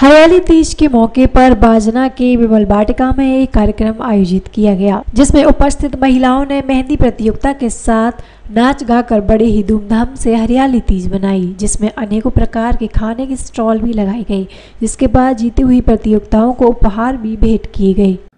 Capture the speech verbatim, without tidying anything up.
हरियाली तीज के मौके पर बाजना के विमल वाटिका में एक कार्यक्रम आयोजित किया गया, जिसमें उपस्थित महिलाओं ने मेहंदी प्रतियोगिता के साथ नाच गाकर बड़े ही धूमधाम से हरियाली तीज मनाई, जिसमें अनेकों प्रकार के खाने की स्टॉल भी लगाई गई, जिसके बाद जीती हुई प्रतियोगिताओं को उपहार भी भेंट किए गए।